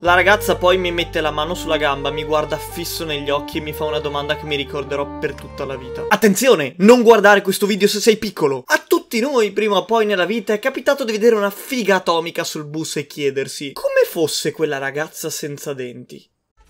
La ragazza poi mi mette la mano sulla gamba, mi guarda fisso negli occhi e mi fa una domanda che mi ricorderò per tutta la vita. Attenzione, non guardare questo video se sei piccolo. A tutti noi prima o poi nella vita è capitato di vedere una figa atomica sul bus e chiedersi come fosse quella ragazza senza denti.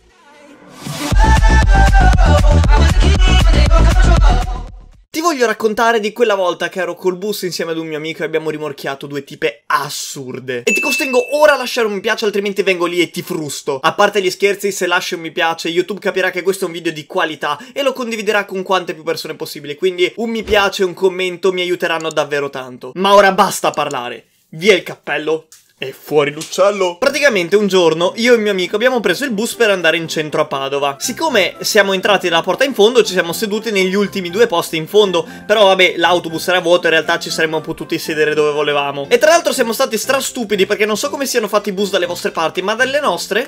Ti voglio raccontare di quella volta che ero col bus insieme ad un mio amico e abbiamo rimorchiato due tipe assurde. E ti costringo ora a lasciare un mi piace, altrimenti vengo lì e ti frusto. A parte gli scherzi, se lasci un mi piace, YouTube capirà che questo è un video di qualità e lo condividerà con quante più persone possibili. Quindi un mi piace e un commento mi aiuteranno davvero tanto. Ma ora basta parlare. Via il cappello. E fuori l'uccello. Praticamente un giorno io e il mio amico abbiamo preso il bus per andare in centro a Padova. Siccome siamo entrati dalla porta in fondo, ci siamo seduti negli ultimi due posti in fondo. Però vabbè, l'autobus era vuoto, in realtà ci saremmo potuti sedere dove volevamo. E tra l'altro siamo stati strastupidi perché non so come siano fatti i bus dalle vostre parti, ma dalle nostre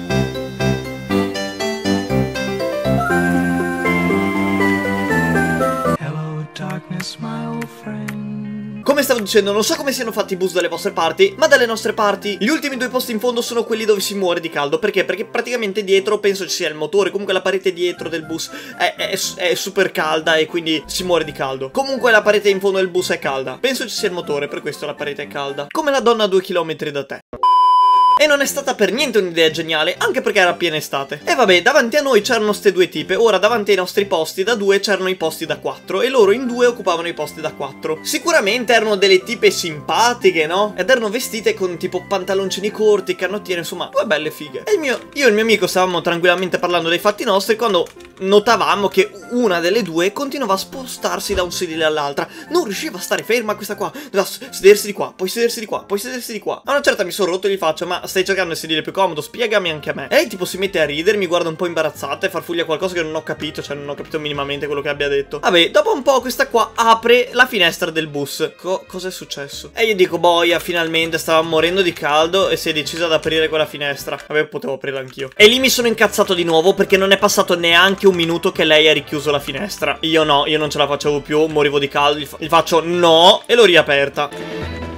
Hello, darkness, my old friend. Come stavo dicendo, non so come siano fatti i bus dalle vostre parti, ma dalle nostre parti gli ultimi due posti in fondo sono quelli dove si muore di caldo. Perché? Perché praticamente dietro penso ci sia il motore, comunque la parete dietro del bus è super calda e quindi si muore di caldo. Comunque la parete in fondo del bus è calda. Penso ci sia il motore, per questo la parete è calda. Come la donna a 2 chilometri da te. E non è stata per niente un'idea geniale, anche perché era piena estate. E vabbè, davanti a noi c'erano ste due tipe, ora davanti ai nostri posti da 2 c'erano i posti da 4 e loro in 2 occupavano i posti da 4. Sicuramente erano delle tipe simpatiche, no? Ed erano vestite con tipo pantaloncini corti, canottiere, insomma, due belle fighe. E io e il mio amico stavamo tranquillamente parlando dei fatti nostri quando notavamo che una delle due continuava a spostarsi da un sedile all'altra. Non riusciva a stare ferma questa qua, doveva sedersi di qua, poi sedersi di qua, poi sedersi di qua. A una certa mi sono rotto e gli faccio: ma stai cercando il sedile più comodo? Spiegami anche a me. E lei tipo si mette a ridere, mi guarda un po' imbarazzata e farfuglia qualcosa che non ho capito, cioè non ho capito minimamente quello che abbia detto. Vabbè, dopo un po' questa qua apre la finestra del bus. Cos'è successo? E io dico: boia, finalmente, stava morendo di caldo e si è decisa ad aprire quella finestra. Vabbè, potevo aprirla anch'io. E lì mi sono incazzato di nuovo perché non è passato neanche un minuto che lei ha richiuso la finestra. Io no, io non ce la facevo più, morivo di caldo, gli faccio no e l'ho riaperta.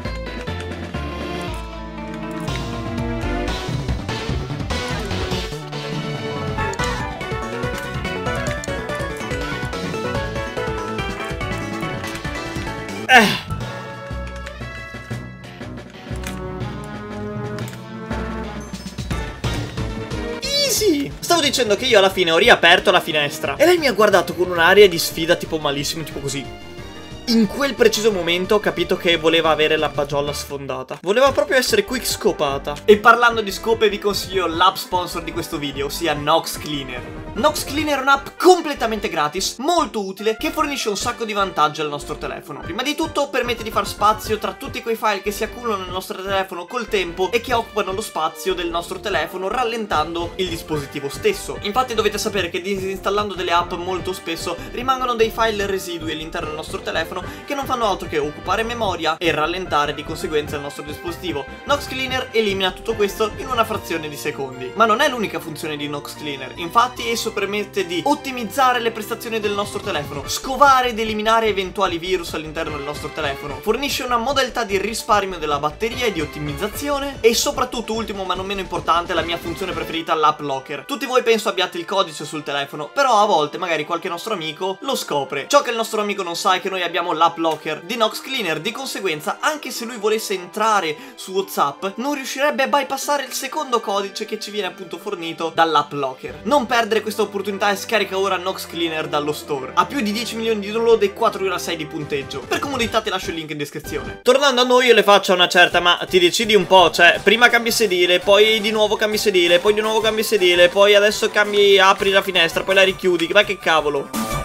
Easy! Stavo dicendo che io alla fine ho riaperto la finestra e lei mi ha guardato con un'aria di sfida tipo malissimo, tipo così. In quel preciso momento ho capito che voleva avere la pagiolla sfondata. Voleva proprio essere quickscopata. E parlando di scope vi consiglio l'app sponsor di questo video, ossia Nox Cleaner. Nox Cleaner è un'app completamente gratis, molto utile, che fornisce un sacco di vantaggi al nostro telefono. Prima di tutto permette di far spazio tra tutti quei file che si accumulano nel nostro telefono col tempo e che occupano lo spazio del nostro telefono, rallentando il dispositivo stesso. Infatti dovete sapere che disinstallando delle app molto spesso rimangono dei file residui all'interno del nostro telefono che non fanno altro che occupare memoria e rallentare di conseguenza il nostro dispositivo. Nox Cleaner elimina tutto questo in una frazione di secondi. Ma non è l'unica funzione di Nox Cleaner, infatti esso permette di ottimizzare le prestazioni del nostro telefono, scovare ed eliminare eventuali virus all'interno del nostro telefono, fornisce una modalità di risparmio della batteria e di ottimizzazione e soprattutto, ultimo ma non meno importante, la mia funzione preferita, l'App Locker. Tutti voi penso abbiate il codice sul telefono, però a volte magari qualche nostro amico lo scopre. Ciò che il nostro amico non sa è che noi abbiamo l'App Locker di Nox Cleaner, di conseguenza anche se lui volesse entrare su WhatsApp non riuscirebbe a bypassare il secondo codice che ci viene appunto fornito dall'App Locker. Non perdere questa opportunità e scarica ora Nox Cleaner dallo store. Ha più di 10 milioni di download e 4,6 di punteggio. Per comodità ti lascio il link in descrizione. Tornando a noi, io le faccio una certa: ma ti decidi un po', cioè prima cambi sedile, poi di nuovo cambi sedile, poi di nuovo cambi sedile, poi adesso cambi, apri la finestra, poi la richiudi, ma che cavolo.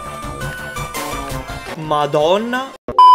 Madonna.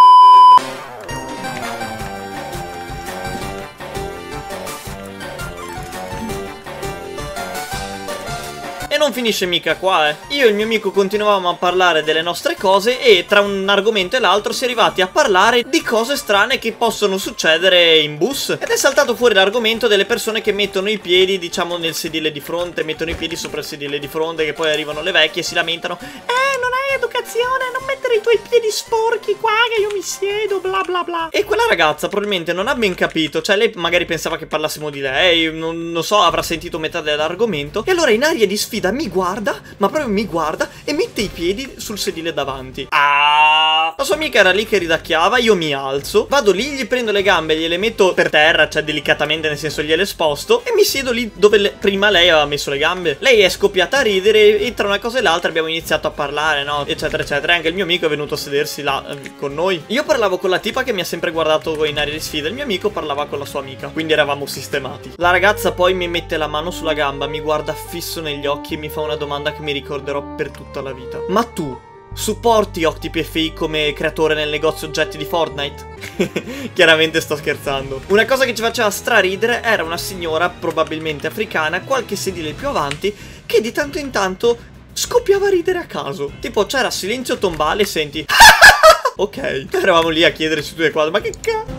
E non finisce mica qua, Io e il mio amico continuavamo a parlare delle nostre cose e tra un argomento e l'altro si è arrivati a parlare di cose strane che possono succedere in bus. Ed è saltato fuori l'argomento delle persone che mettono i piedi, diciamo, nel sedile di fronte, mettono i piedi sopra il sedile di fronte, che poi arrivano le vecchie e si lamentano: non hai educazione, non mettere i tuoi piedi sporchi qua che io mi siedo, bla bla bla. E quella ragazza probabilmente non ha ben capito, cioè lei magari pensava che parlassimo di lei, non so, avrà sentito metà dell'argomento. E allora in aria di sfida mi guarda, ma proprio mi guarda e mette i piedi sul sedile davanti. Ah! La sua amica era lì che ridacchiava, io mi alzo, vado lì, gli prendo le gambe, gliele metto per terra, cioè delicatamente, nel senso gliele sposto, e mi siedo lì dove prima lei aveva messo le gambe. Lei è scoppiata a ridere e tra una cosa e l'altra abbiamo iniziato a parlare, no? Eccetera eccetera. E anche il mio amico è venuto a sedersi là con noi. Io parlavo con la tipa che mi ha sempre guardato in aria di sfida, il mio amico parlava con la sua amica, quindi eravamo sistemati. La ragazza poi mi mette la mano sulla gamba, mi guarda fisso negli occhi e mi fa una domanda che mi ricorderò per tutta la vita. Ma tu supporti OctiPFI come creatore nel negozio oggetti di Fortnite? Chiaramente sto scherzando. Una cosa che ci faceva straridere era una signora, probabilmente africana, qualche sedile più avanti, che di tanto in tanto scoppiava a ridere a caso. Tipo c'era silenzio tombale e senti ok, eravamo lì a chiederci tutte e quattro, ma che cazzo?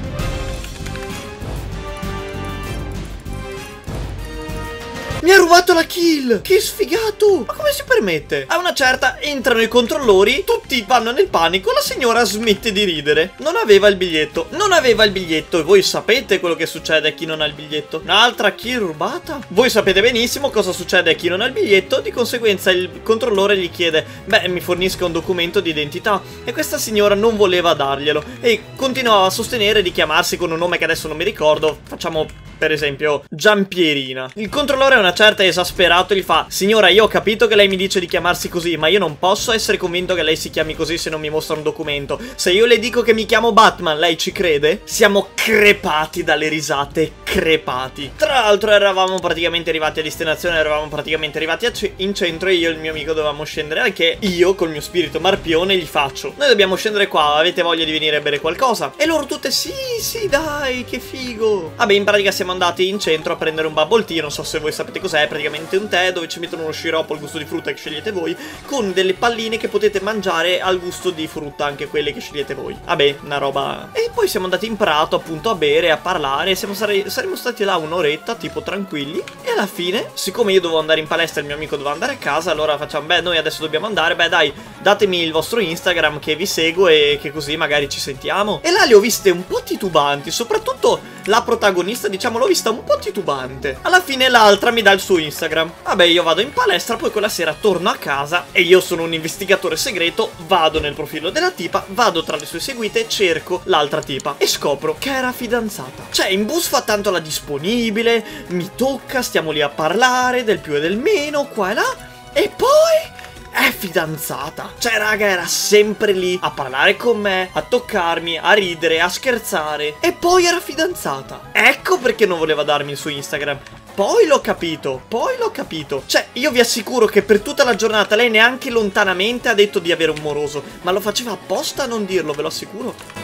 Mi ha rubato la kill! Che sfigato! Ma come si permette? A una certa entrano i controllori, tutti vanno nel panico, la signora smette di ridere. Non aveva il biglietto. Non aveva il biglietto e voi sapete quello che succede a chi non ha il biglietto. Un'altra kill rubata? Voi sapete benissimo cosa succede a chi non ha il biglietto, di conseguenza il controllore gli chiede: beh, mi fornisca un documento di identità. E questa signora non voleva darglielo e continuava a sostenere di chiamarsi con un nome che adesso non mi ricordo. Facciamo per esempio Giampierina. Il controllore a una certa esasperato gli fa: signora, io ho capito che lei mi dice di chiamarsi così, ma io non posso essere convinto che lei si chiami così se non mi mostra un documento. Se io le dico che mi chiamo Batman, lei ci crede? Siamo crepati dalle risate, crepati. Tra l'altro eravamo praticamente arrivati a destinazione, eravamo praticamente arrivati in centro e io e il mio amico dovevamo scendere, anche io col mio spirito marpione gli faccio: noi dobbiamo scendere qua, avete voglia di venire a bere qualcosa? E loro tutte: sì sì dai, che figo. Vabbè, in pratica siamo andati in centro a prendere un bubble tea, non so se voi sapete cos'è, è praticamente un tè dove ci mettono uno sciroppo al gusto di frutta che scegliete voi, con delle palline che potete mangiare al gusto di frutta, anche quelle che scegliete voi. Vabbè, una roba. E poi siamo andati in prato appunto a bere, a parlare, saremmo stati là un'oretta, tipo tranquilli, e alla fine, siccome io dovevo andare in palestra e il mio amico doveva andare a casa, allora facciamo: beh, noi adesso dobbiamo andare, beh dai, datemi il vostro Instagram che vi seguo e che così magari ci sentiamo. E là le ho viste un po' titubanti, soprattutto la protagonista, diciamo, l'ho vista un po' titubante. Alla fine l'altra mi dà il suo Instagram. Vabbè, io vado in palestra, poi quella sera torno a casa e io sono un investigatore segreto, vado nel profilo della tipa, vado tra le sue seguite, cerco l'altra tipa e scopro che era fidanzata. Cioè, in bus fa tanto la disponibile, mi tocca, stiamo lì a parlare del più e del meno, qua e là, e poi è fidanzata. Cioè raga, era sempre lì a parlare con me, a toccarmi, a ridere, a scherzare, e poi era fidanzata. Ecco perché non voleva darmi il suo Instagram. Poi l'ho capito, Cioè, io vi assicuro che per tutta la giornata lei neanche lontanamente ha detto di avere un moroso, ma lo faceva apposta a non dirlo, ve lo assicuro.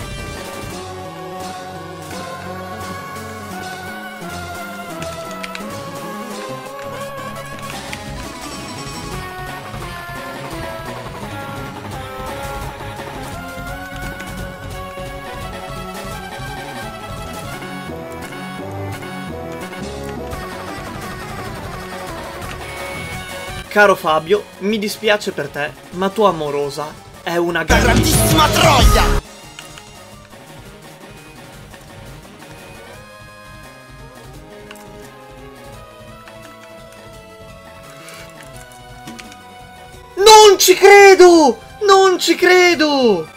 Caro Fabio, mi dispiace per te, ma tua amorosa è una grandissima troia! Non ci credo! Non ci credo!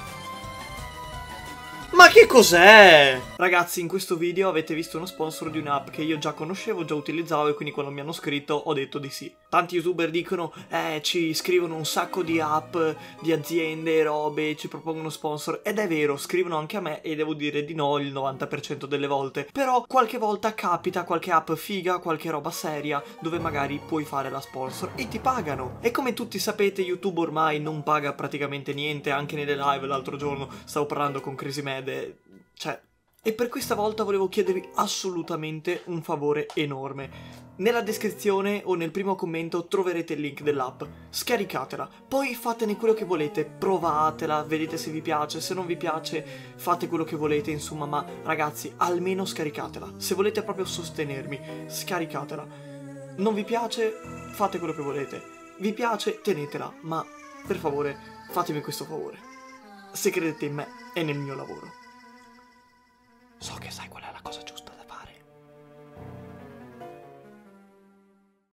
Ma che cos'è? Ragazzi, in questo video avete visto uno sponsor di un'app che io già conoscevo, già utilizzavo, e quindi quando mi hanno scritto ho detto di sì. Tanti youtuber dicono: ci scrivono un sacco di app, di aziende, robe, ci propongono sponsor. Ed è vero, scrivono anche a me e devo dire di no il 90% delle volte. Però qualche volta capita qualche app figa, qualche roba seria, dove magari puoi fare la sponsor e ti pagano. E come tutti sapete, YouTube ormai non paga praticamente niente, anche nelle live l'altro giorno stavo parlando con Crazy Mad, cioè. E per questa volta volevo chiedervi assolutamente un favore enorme. Nella descrizione o nel primo commento troverete il link dell'app. Scaricatela, poi fatene quello che volete, provatela, vedete se vi piace, se non vi piace fate quello che volete, insomma, ma ragazzi, almeno scaricatela. Se volete proprio sostenermi, scaricatela. Non vi piace, fate quello che volete. Vi piace, tenetela, ma Per favore, fatemi questo favore. Se credete in me e nel mio lavoro, so che sai qual è la cosa giusta.